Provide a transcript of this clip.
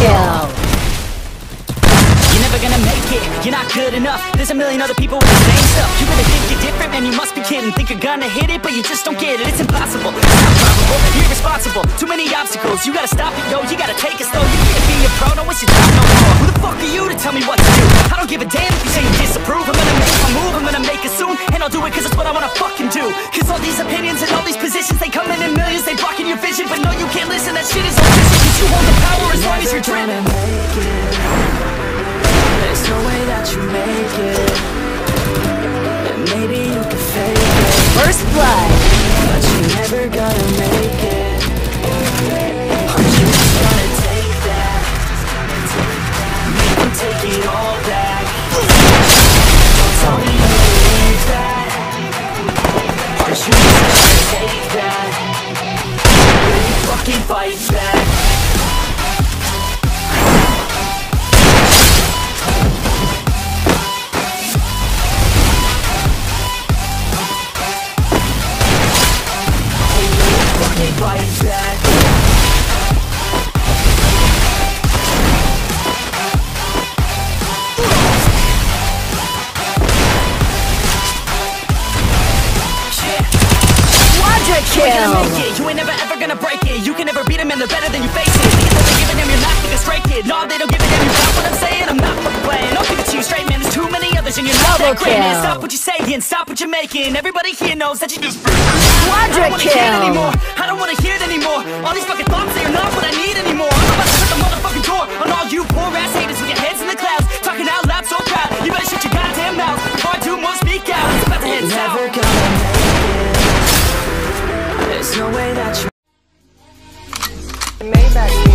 kill. You're never gonna make it, you're not good enough. There's a million other people with the same stuff. You really think you're different, man, you must be kidding. Think you're gonna hit it, but you just don't get it. It's impossible, it's not probable, you're irresponsible. Too many obstacles, you gotta stop it, yo. You gotta take it slow, you can't be a pro, don't waste your time no more. Who the fuck are you to tell me what to do? I don't give a damn if you say you disapprove. I'm gonna make my move, I'm gonna make it soon. And I'll do it cause it's what I wanna fucking do. Cause all these opinions and all these positions, they come in millions, they blocking your vision. But no, you can't listen, that shit is official. Cause you hold the power as long as you're dreaming. There's no way that you make it, and maybe you can fake it. First blood. But you're never gonna make it. Aren't you just gonna take that? Make them take it all back. Don't tell me you believe that. Aren't you just gonna take that? Will you fucking fight back? Fight back. Quadra kill. You ain't gonna make it, you ain't never ever gonna break it. You can never beat them and they're better than you face it. Think that they give a damn, you're not like a straight kid. No, they don't give a damn, you got what I'm saying. I'm not fucking playing, I'll give it to you straight, man. There's too many others and you're not that great, man. Stop what you're saying, stop what you're making. Everybody here knows that you just Quadra kill. I don't wanna hear it anymore. All these fucking thoughts, they are not what I need anymore. I'm about to shut the motherfucking door on all you poor ass haters with your heads in the clouds, talking out loud so proud. You better shut your goddamn mouth before I do more, speak out. It's about to head south. Never gonna make it. There's no way that you made that.